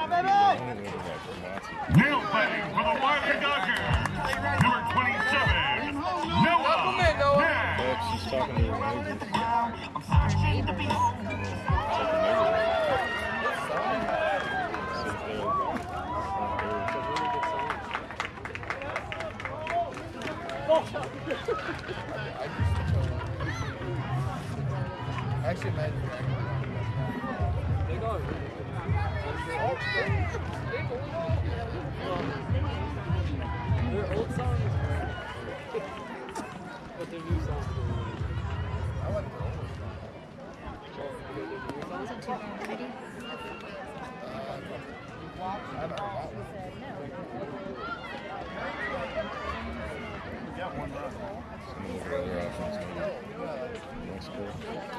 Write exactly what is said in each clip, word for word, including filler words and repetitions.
Now fighting for the Wiley Dodgers, number twenty-seven, Noah Nash. She's talking to her Actually, imagine that. They go. Their old song is great. But their new song is great. I like the old song. Wasn't too bad. Ready? I haven't heard that one. Some of the other options. That's cool.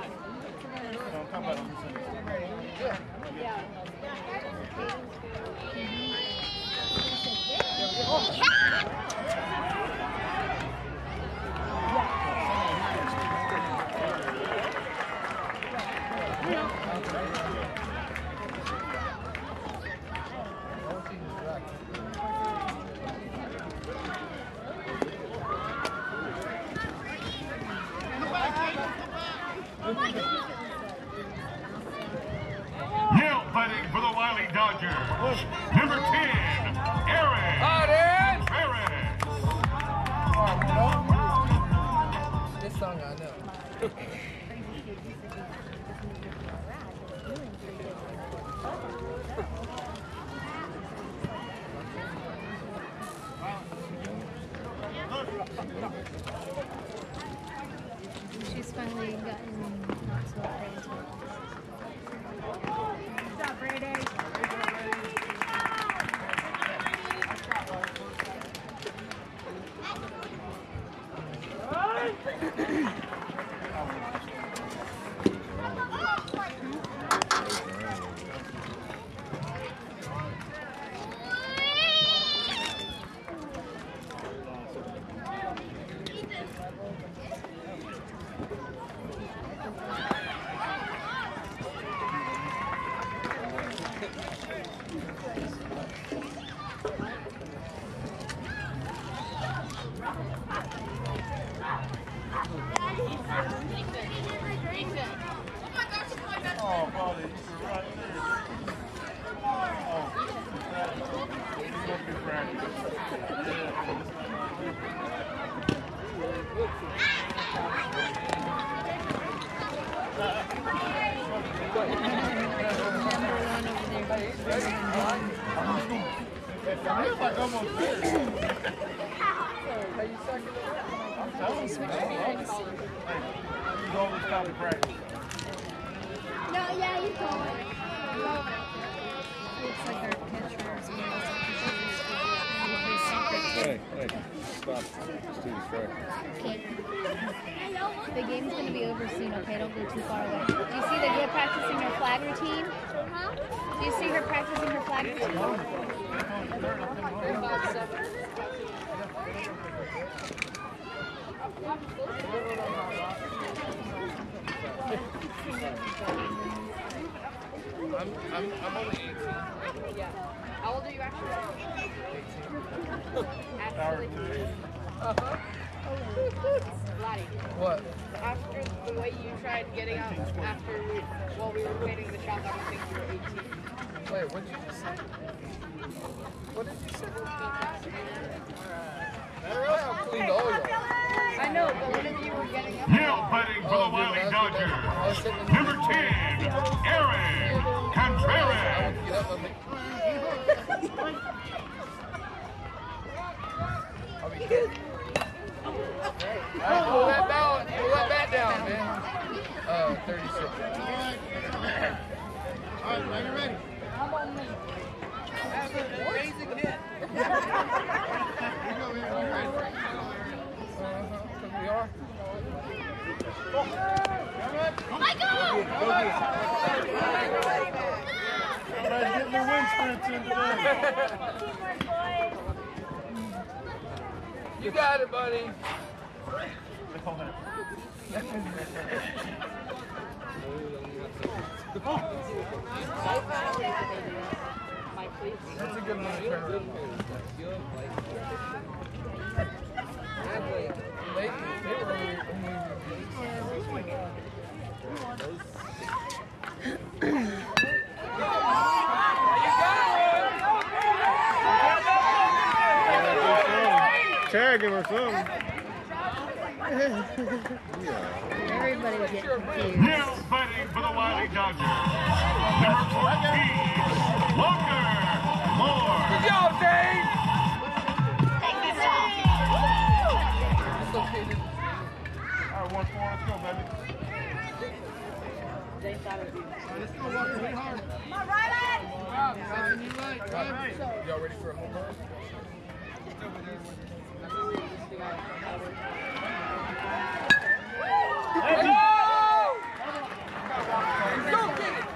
Now fighting for the Wiley Dodgers, number ten, Aaron Ferris. This song I know. She's finally gotten not so afraid to. What's up, Brady? Oh, buddy, you're right there. Oh, he's going to be practicing. I feel like I'm on there. How you sucking it up? I'm telling you, man. He's always got to practice. No, yeah, he's going. Looks like our catcher is going Hey, hey, stop. It's too distracting. Okay. The game's going to be over soon, okay? Don't go too far away. Do you see the girl practicing her flag routine? Huh? Do you see her practicing her flag routine? I'm, I'm, I'm only eighteen. Yeah. How old are you actually? Power Actually. two. Uh-huh. Lottie, What? after the way you tried getting out after we, while we were waiting in the shop, I don't think you were eighteen. Wait, what did you just say? What did you say? I cleaned all y'all. I know, but whenever you were getting up, Now fighting for the Wiley Dodgers, number ten, Aaron Contreras. Get up, I'm like, I'll be good. Alright, pull that down, pull that bat down, man. Uh, thirty-six. All right, man, you ready? That's an amazing hit. You go, man. You ready? Uh-huh, because we are. All right. Everybody's getting their wind sprints in today. You got it, buddy. Mike That's a good one to turn around. They, they were Tagging or something. Everybody was getting confused. Now fighting for the Wiley Dodgers. Number fourteen, Walker Moore. Good job, Dave! All right, one four, let's go, baby. Y'all ready for a home run? Let's go! Go get it!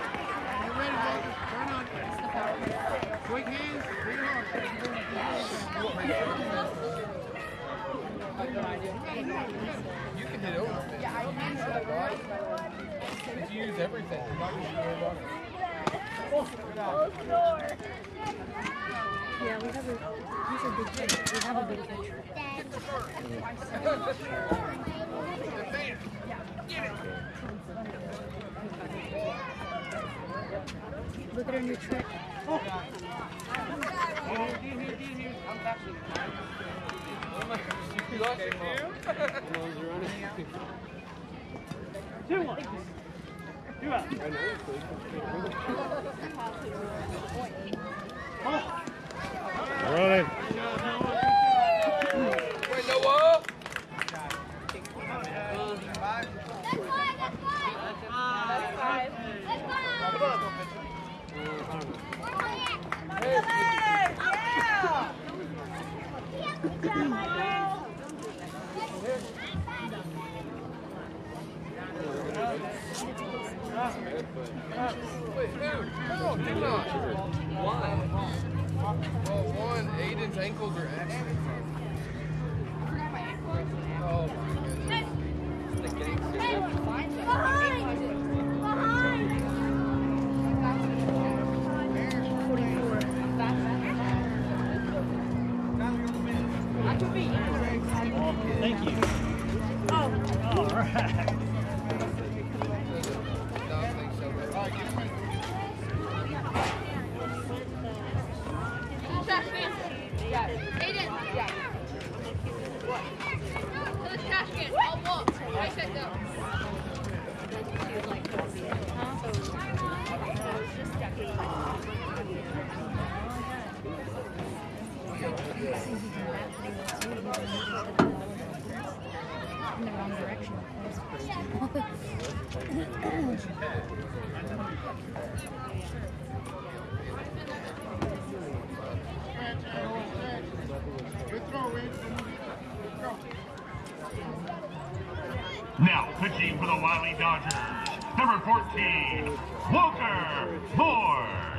Quick hands, bring it hard. You can hit over. Yeah, I can. If you use everything, you're not going to worry about it. Yeah, we have a, he's a big pitcher. We have a big pitcher. Look at her new trick. Two one. Two out. Running. Wait, Noah! Wait, who? No, do not. Why? Well, one, Aiden's ankles are actually. Oh, my goodness. The gangster. Thank you. Oh, all right. Yeah. Aiden. Yeah. What? To the trash can. I'll walk. I said no. In the wrong direction. Now pitching for the Wiley Dodgers. Number fourteen, Walker Moore.